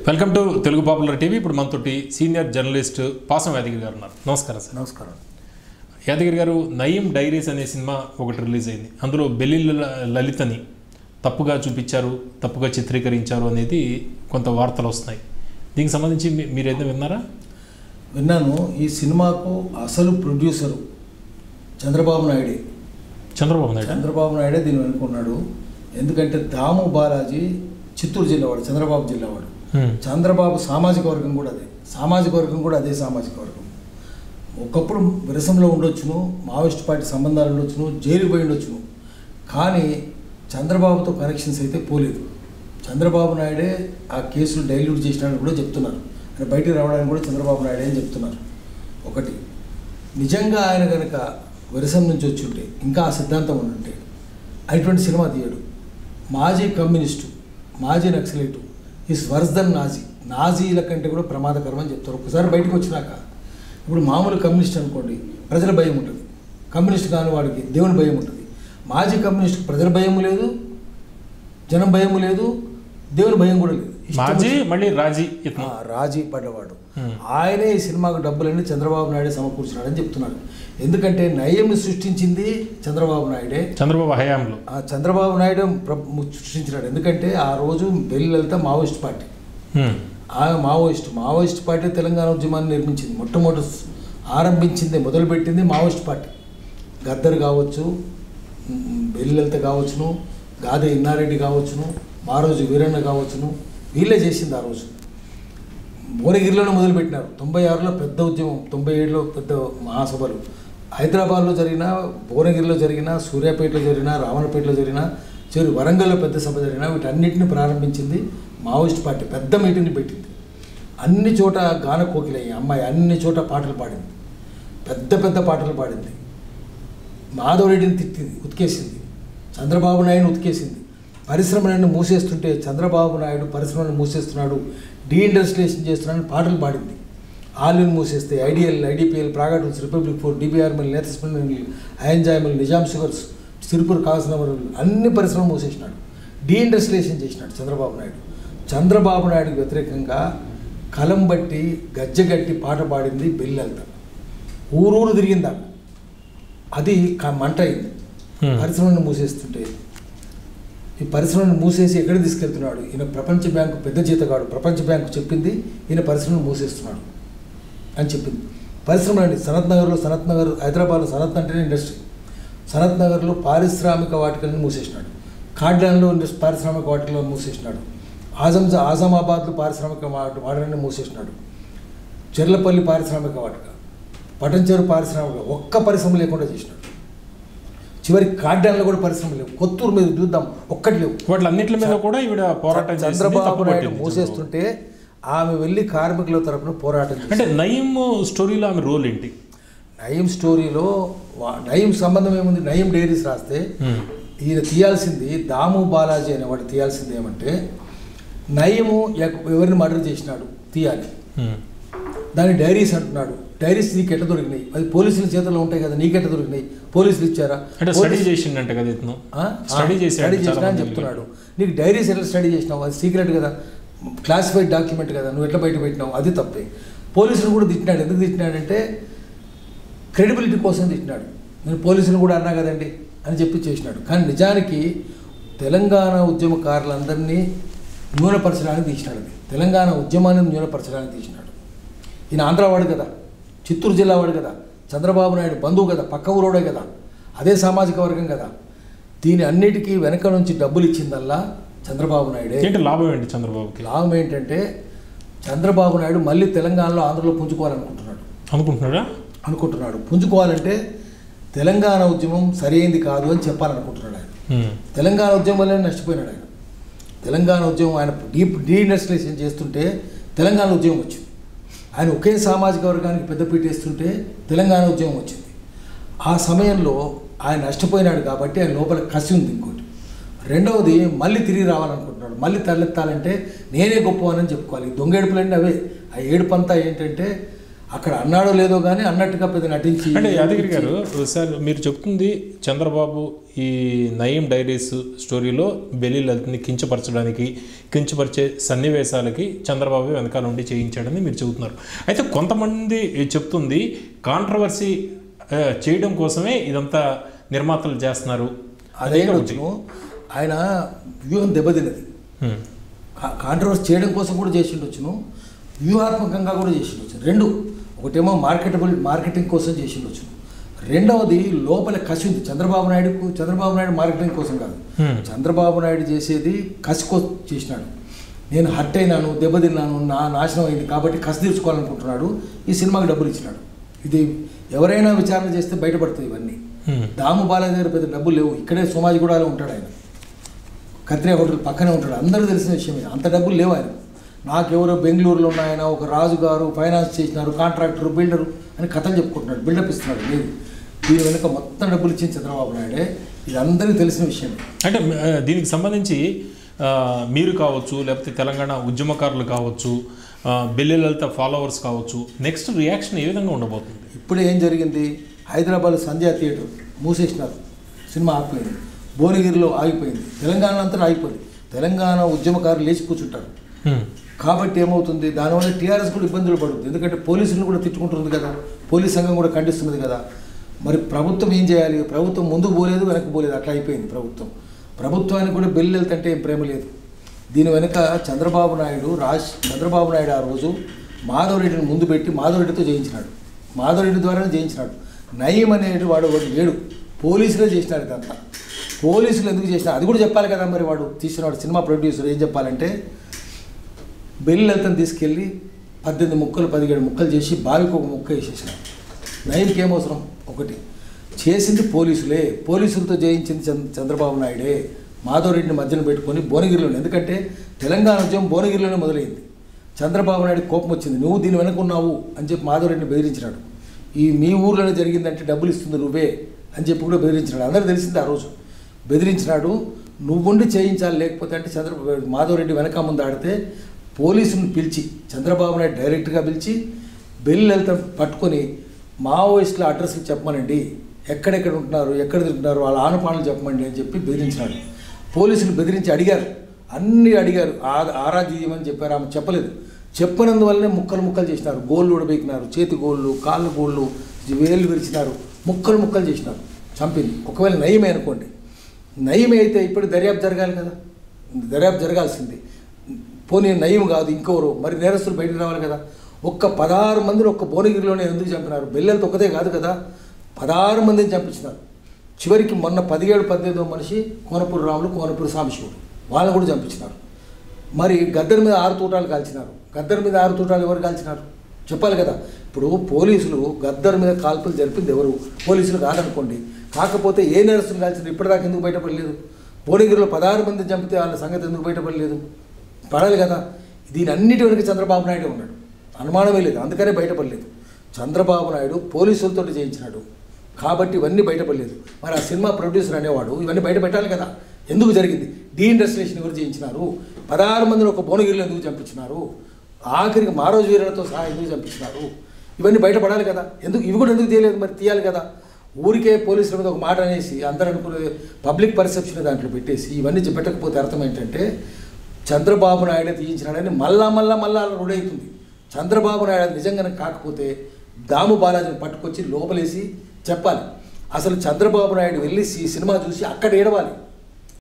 Welcome to Telugu popular TV. ఇప్పుడు మనతోటి senior journalist పాసం యాదగిరి గారు ఉన్నారు. నమస్కారం సార్. నమస్కారం. యాదగిరి గారు, నయీం డైరీస్ అనే సినిమా ఒకటి రిలీజ్ అయింది. అందులో బెల్లి లలితని తప్పుగా చూపించారు, తప్పుగా చిత్రీకరించారు అనేది కొంత వార్తలు వస్తున్నాయి. దీనికి సంబంధించి మీరు ఏదైనా విన్నారా? విన్నాను. ఈ సినిమాకు అసలు ప్రొడ్యూసరు చంద్రబాబు నాయుడే. చంద్రబాబు నాయుడే దీన్ని అనుకున్నాడు. ఎందుకంటే దాము బాలాజీ చిత్తూరు జిల్లావాడు, చంద్రబాబు జిల్లావాడు. చంద్రబాబు సామాజిక వర్గం కూడా అదే, సామాజిక వర్గం. ఒకప్పుడు విరసంలో ఉండొచ్చును, మావోయిస్ట్ పార్టీ సంబంధాలు ఉండొచ్చును, జైలుకు పోయి ఉండొచ్చును. కానీ చంద్రబాబుతో కనెక్షన్స్ అయితే పోలేదు. చంద్రబాబు నాయుడే ఆ కేసులు డైల్యూట్ చేసినాడని కూడా చెప్తున్నారు. ఆయన బయటికి రావడానికి కూడా చంద్రబాబు నాయుడే అని చెప్తున్నారు. ఒకటి, నిజంగా ఆయన కనుక విరసం నుంచి వచ్చి ఉంటే, ఇంకా ఆ సిద్ధాంతం ఉంటే అటువంటి సినిమా తీయడు. మాజీ కమ్యూనిస్టు, మాజీ నక్సలైటు ఈజ్ వర్స్ దన్ నాజీల కంటే కూడా ప్రమాదకరం అని చెప్తారు. ఒకసారి బయటకు వచ్చినాక, ఇప్పుడు మామూలు కమ్యూనిస్ట్ అనుకోండి, ప్రజల భయం ఉంటుంది. కమ్యూనిస్ట్ కాని వాడికి దేవుని భయం ఉంటుంది. మాజీ కమ్యూనిస్ట్కి ప్రజల భయం లేదు, జనం భయం లేదు, దేవుని భయం కూడా లేదు. రాజీ పడ్డవాడు. ఆయనే ఈ సినిమాకు డబ్బులన్నీ చంద్రబాబు నాయుడే సమకూర్చున్నాడని చెప్తున్నారు. ఎందుకంటే నయీంని సృష్టించింది చంద్రబాబు నాయుడే, చంద్రబాబు హయాంలో చంద్రబాబు నాయుడు సృష్టించినాడు. ఎందుకంటే ఆ రోజు బెల్లి లలిత మావోయిస్ట్ పార్టీ. ఆమె మావోయిస్ట్ పార్టీ తెలంగాణ ఉద్యమాన్ని నిర్మించింది. మొట్టమొదటి ఆరంభించింది, మొదలుపెట్టింది మావోయిస్ట్ పార్టీ. గద్దర్ కావచ్చు, బెల్లి లలిత కావచ్చును, గాదే ఇన్నారెడ్డి కావచ్చును, మారోజు వీరన్న కావచ్చును, వీళ్ళే చేసింది. ఆ రోజు భువనగిరిలోనే మొదలుపెట్టినారు. 96లో పెద్ద ఉద్యమం, 97లో పెద్ద మహాసభలు హైదరాబాద్లో జరిగిన, భువనగిరిలో జరిగిన, సూర్యాపేటలో జరిగిన, రావణపేటలో జరిగిన, చివరి వరంగల్లో పెద్ద సభ జరిగిన, వీటన్నిటిని ప్రారంభించింది మావోయిస్ట్ పార్టీ. పెద్ద మీటింగ్ని పెట్టింది. అన్ని చోట గాన కోకిలయ్యి అమ్మాయి అన్ని చోట పాటలు పాడింది, పెద్ద పెద్ద పాటలు పాడింది. మాధవరెడ్డిని తిట్టింది, ఉతికేసింది. చంద్రబాబు నాయుడుని ఉతికేసింది. పరిశ్రమలను మూసేస్తుంటే చంద్రబాబు నాయుడు పరిశ్రమలను మూసేస్తున్నాడు, డీఇండస్ట్రియలైజేషన్ చేస్తున్నాడని పాటలు పాడింది. ఆలిని మూసేస్తే ఐడిఎల్, ఐడిపిఎల్, ప్రాగట్స్, రిపబ్లిక్ ఫోర్, డిబిఆర్ మిల్, నేతస్మిల్ మిల్, అయంజాయ్ మిల్, నిజాం షుగర్స్, సిరిపూర్ కావాల్సిన అన్ని పరిశ్రమలు మూసేసినాడు, డీఇండస్ట్రియలైజేషన్ చేసినాడు చంద్రబాబు నాయుడు. చంద్రబాబు నాయుడుకి వ్యతిరేకంగా కలం బట్టి గజ్జగట్టి పాట పాడింది బెల్లి లలిత. ఊరూరు తిరిగిందా, అది మంట అయింది. పరిశ్రమలను మూసేస్తుంటే ఈ పరిశ్రమను మూసేసి ఎక్కడ తీసుకెళ్తున్నాడు ఈయన? ప్రపంచ బ్యాంకు పెద్ద జీతగాడు. ప్రపంచ బ్యాంకు చెప్పింది ఈయన పరిశ్రమను మూసేస్తున్నాడు అని చెప్పింది. పరిశ్రమలు అండి, సనత్ నగర్, హైదరాబాద్లో సనత్ అంటేనే ఇండస్ట్రీ. సనత్ నగర్లో పారిశ్రామిక వాటికలను మూసేసినాడు. కాడ్లాన్లో పారిశ్రామిక వాటికలను మూసేసినాడు. ఆజమాబాద్లో పారిశ్రామిక వాటికలను మూసేసినాడు. చెర్లపల్లి పారిశ్రామిక వాటిక, పటంచెరు పారిశ్రామిక, ఒక్క పరిశ్రమ లేకుండా చేసినాడు. చివరికి కాడ్డాన్లో కూడా పరిశ్రమ లేవు. కొత్తూరు మీద చూద్దాం, ఒక్కటి లేవు. వాటిలన్నింటి మీద కూడా ఈవిడ పోరాటం. చంద్రబాబు నాయుడు మూసేస్తుంటే ఆమె వెళ్ళి కార్మికుల తరపున పోరాటం. అంటే నయీం స్టోరీలో ఆమె రోల్ ఏంటి? నయీం స్టోరీలో నయీం సంబంధం ఏముంది? నయీం డైరీస్ రాస్తే ఈయన తీయాల్సింది, దాము బాలాజీ అనేవాడు తీయాల్సింది ఏమంటే, నయీము ఎవరిని మర్డర్ చేసినాడు తీయాలి. దాన్ని డైరీస్ అంటున్నాడు. డైరీస్ నీకు ఎట్లా దొరికినాయి? అది పోలీసుల చేతుల్లో ఉంటాయి కదా, నీకెట్లా దొరికినాయి? పోలీసులు ఇచ్చారా? స్టడీ చేసినా అని చెప్తున్నాడు. నీకు డైరీస్ ఎట్లా స్టడీ చేసినావు? అది సీక్రెట్ కదా, క్లాసిఫైడ్ డాక్యుమెంట్ కదా, నువ్వు ఎట్లా బయట పెట్టినావు? అది తప్పే. పోలీసులు కూడా తిట్టినాడు. ఎందుకు తిట్టినాడంటే క్రెడిబిలిటీ కోసం తిట్టినాడు. నేను పోలీసులు కూడా అన్నా కదండి అని చెప్పి చేసినాడు. కానీ నిజానికి తెలంగాణ ఉద్యమకారులందరినీ న్యూనపరచడానికి తీసినాడు. అది తెలంగాణ ఉద్యమాన్ని న్యూనపరచడానికి తీసినాడు. ఈయన ఆంధ్రావాడు కదా, చిత్తూరు జిల్లా వాడు కదా, చంద్రబాబు నాయుడు బంధువు కదా, పక్క ఊరోడే కదా, అదే సామాజిక వర్గం కదా. దీని అన్నిటికీ వెనక నుంచి డబ్బులు ఇచ్చిందల్లా చంద్రబాబు నాయుడే. లాభం ఏంటి చంద్రబాబుకి? లాభం ఏంటంటే చంద్రబాబు నాయుడు మళ్ళీ తెలంగాణలో, ఆంధ్రలో అనుకుంటున్నాడు. పుంజుకోవాలంటే తెలంగాణ ఉద్యమం సరైంది కాదు అని చెప్పాలనుకుంటున్నాడు ఆయన. తెలంగాణ ఉద్యమం వల్లనే నష్టపోయినాడు ఆయన. తెలంగాణ ఉద్యమం ఆయన డీఇండస్ట్రియలైజేషన్ చేస్తుంటే తెలంగాణ ఉద్యమం వచ్చింది. ఆయన ఒకే సామాజిక వర్గానికి పెద్దపీట వేస్తుంటే తెలంగాణ ఉద్యమం వచ్చింది. ఆ సమయంలో ఆయన నష్టపోయినాడు కాబట్టి ఆయన లోపల కసి ఉంది. ఇంకోటి, రెండవది, మళ్ళీ తిరిగి రావాలనుకుంటున్నాడు. మళ్ళీ తలెత్తాలంటే నేనే గొప్పవానని చెప్పుకోవాలి. దొంగ ఏడుపులన్నీ అవే. ఆ ఏడుపంతా ఏంటంటే అక్కడ అన్నాడో లేదో కానీ అన్నట్టుగా పెద్ద నటించి. అంటే యాదగిరి గారు సార్ మీరు చెప్తుంది చంద్రబాబు ఈ నయీం డైరీస్ స్టోరీలో బెల్లి లలిత్ని కించపరిచే సన్నివేశాలకి చంద్రబాబు వెనకాల ఉండి చేయించాడని మీరు చెబుతున్నారు. అయితే కొంతమంది చెప్తుంది కాంట్రవర్సీ చేయడం కోసమే ఇదంతా నిర్మాతలు చేస్తున్నారు. అదే ఆయన వ్యూహం దెబ్బతిన్నది. కాంట్రవర్సీ చేయడం కోసం కూడా చేసిండొచ్చును, వ్యూహాత్మకంగా కూడా చేసిండొచ్చు. రెండు, ఒకటేమో మార్కెటింగ్ కోసం చేసిండొచ్చు, రెండవది లోపల కసి ఉంది చంద్రబాబు నాయుడు మార్కెటింగ్ కోసం కాదు, చంద్రబాబు నాయుడు చేసేది కసి కోసం చేసినాడు. నేను హర్ట్ అయినాను, దెబ్బతిన్నాను, నా నాశనం అయింది కాబట్టి కసి తీర్చుకోవాలనుకుంటున్నాడు, ఈ సినిమాకి డబ్బులు ఇచ్చినాడు. ఇది ఎవరైనా విచారణ చేస్తే బయటపడుతుంది ఇవన్నీ. దాము బాలాజీ దగ్గర పెద్ద డబ్బులు లేవు, ఇక్కడే సోమాజిగూడలో ఉంటాడు ఆయన, కత్రియా హోటల్ పక్కనే ఉంటాడు, అందరూ తెలిసిన విషయమే. అంత డబ్బులు లేవు ఆయన. నాకెవరో బెంగళూరులో ఉన్న ఆయన ఒక రాజు గారు ఫైనాన్స్ చేసినారు, కాంట్రాక్టర్, బిల్డరు అని కథలు చెప్పుకుంటున్నాడు, బిల్డప్ ఇస్తున్నాడు. లేదు, దీని వెనుక మొత్తం డబ్బులు ఇచ్చింది చంద్రబాబు నాయుడే, ఇది అందరికీ తెలిసిన విషయం. అంటే దీనికి సంబంధించి మీరు కావచ్చు, లేకపోతే తెలంగాణ ఉద్యమకారులు కావచ్చు, బెల్లి లలిత ఫాలోవర్స్ కావచ్చు, నెక్స్ట్ రియాక్షన్ ఏ విధంగా ఉండబోతుంది? ఇప్పుడు ఏం జరిగింది, హైదరాబాద్ సంధ్యా థియేటర్ మూసేసినారు, సినిమా ఆగిపోయింది. భువనగిరిలో ఆగిపోయింది, తెలంగాణ అంతా ఆగిపోయింది. తెలంగాణ ఉద్యమకారులు లేచి కూర్చుంటారు. కాబట్టి ఏమవుతుంది, దానివల్ల టీఆర్ఎస్ కూడా ఇబ్బందులు పడుతుంది. ఎందుకంటే పోలీసులను కూడా తిట్టుకుంటుంది కదా, పోలీస్ సంఘం కూడా ఖండిస్తున్నది కదా. మరి ప్రభుత్వం ఏం చేయాలి? ప్రభుత్వం ముందుకు పోలేదు, వెనక్కి పోలేదు, అట్లా అయిపోయింది ప్రభుత్వానికి కూడా బెల్లి లలిత అంటే ఏం ప్రేమ లేదు. దీని వెనుక చంద్రబాబు నాయుడు ఆ రోజు మాధవరెడ్డిని ముందు పెట్టి మాధవరెడ్డితో చేయించినాడు, మాధవరెడ్డి ద్వారానే చేయించినాడు. నయీం అనేది వాడు ఏడు పోలీసులే చేసినాడు. ఇదంతా పోలీసులు ఎందుకు చేసినా అది కూడా చెప్పాలి కదా. మరి వాడు తీసినవాడు సినిమా ప్రొడ్యూసర్ ఏం చెప్పాలంటే, బెల్లి లలితను తీసుకెళ్ళి 18 ముక్కలు 17 ముక్కలు చేసి బావికి ఒక ముక్క వేసేసినాడు. నయీంకి ఏమవసరం? ఒకటి చేసింది పోలీసులతో చేయించింది చంద్రబాబు నాయుడే. మాధవరెడ్డిని మధ్యన పెట్టుకొని భువనగిరిలోనే, ఎందుకంటే తెలంగాణ ఉద్యమం భువనగిరిలోనే మొదలైంది. చంద్రబాబు నాయుడు కోపం వచ్చింది, నువ్వు దీని వెనుకున్నావు అని చెప్పి మాధవరెడ్డిని బెదిరించినాడు. మీ ఊర్లోనే జరిగిందంటే డబ్బులు ఇస్తుంది నువ్వే అని చెప్పి కూడా బెదిరించినాడు. అందరూ తెలిసింది ఆ రోజు. బెదిరించినాడు, నువ్వుండి చేయించాలి, లేకపోతే అంటే మాధవరెడ్డి వెనక ముందు ఆడితే పోలీసులను పిలిచి చంద్రబాబు నాయుడు డైరెక్ట్గా పిలిచి బెల్లి లలిత పట్టుకొని మావోయిస్టుల అడ్రస్కి చెప్పమనండి, ఎక్కడెక్కడ ఉంటున్నారు, ఎక్కడ తింటున్నారు, వాళ్ళ ఆనపాణలు చెప్పమండి అని చెప్పి బెదిరించినాడు. పోలీసులు బెదిరించి అన్నీ అడిగారు, ఆరాధ్యమని చెప్పారు. ఆమె చెప్పలేదు. చెప్పనందువల్లనే ముక్కలు చేసినారు. గోళ్ళు ఉడబెక్కినారు, చేతి గోళ్ళు, కాళ్ళు గోళ్ళు, వేళ్ళు విరిచినారు, ముక్కలు చేసినారు, చంపింది. ఒకవేళ నయమే అనుకోండి, నయమే అయితే ఇప్పుడు దర్యాప్తు జరగాలి కదా, దర్యాప్తు జరగాల్సింది. పోనీ నయం కాదు ఇంకెవరో, మరి నేరస్తులు బయటకు రావాలి కదా. 16 మందిని భువనగిరిలోనే ఎందుకు చంపినారు? బెల్లి లలిత ఒకదే కాదు కదా, 16 మందిని చంపించినారు. చివరికి మొన్న 17-18 మనిషి కోనపూరు రాములు, కోనపూరు సాంబశివుడు, వాళ్ళని కూడా చంపించినారు. మరి గద్దర్ మీద 6 తూటాలు కాల్చినారు. గద్దర్ మీద 6 తూటాలు ఎవరు కాల్చినారు చెప్పాలి కదా. ఇప్పుడు పోలీసులు గద్దర్ మీద కాల్పులు జరిపింది ఎవరు? పోలీసులు కాదనుకోండి. కాకపోతే ఏ నేరస్తులు కాల్చినారు ఇప్పటిదాకా ఎందుకు బయటపడలేదు? భువనగిరిలో 16 మంది చంపితే వాళ్ళ సంగతి ఎందుకు బయటపడలేదు? పడాలి కదా. దీని అన్నిటి వెనుక చంద్రబాబు నాయుడు ఉన్నాడు, అనుమానమే లేదు. అందుకనే బయటపడలేదు. చంద్రబాబు నాయుడు పోలీసులతో చేయించినాడు కాబట్టి ఇవన్నీ బయటపడలేదు. మరి ఆ సినిమా ప్రొడ్యూసర్ అనేవాడు ఇవన్నీ బయట పెట్టాలి కదా. ఎందుకు జరిగింది? డీఇండస్ట్రియేషన్ ఎవరు చేయించినారు? 16 మందిని భువనగిరిలో ఎందుకు చంపించినారు? ఆఖరికి మారోజు వీరులతో సహా ఎందుకు చంపించినారు? ఇవన్నీ బయటపడాలి కదా. ఇవి కూడా ఎందుకు తీయలేదు? మరి తీయాలి కదా. ఊరికే పోలీసుల మీద ఒక మాట అనేసి అందరూ అనుకునే పబ్లిక్ పర్సెప్షన్ దాంట్లో పెట్టేసి ఇవన్నీ పెట్టకపోతే అర్థం ఏంటంటే చంద్రబాబు నాయుడు తీయించినాడని మళ్ళా రుడవుతుంది. చంద్రబాబు నాయుడు నిజంగానే కాకపోతే దాము బాలాజీని పట్టుకొచ్చి లోపలేసి చెప్పాలి. అసలు చంద్రబాబు నాయుడు వెళ్ళి ఈ సినిమా చూసి అక్కడ ఏడవాలి.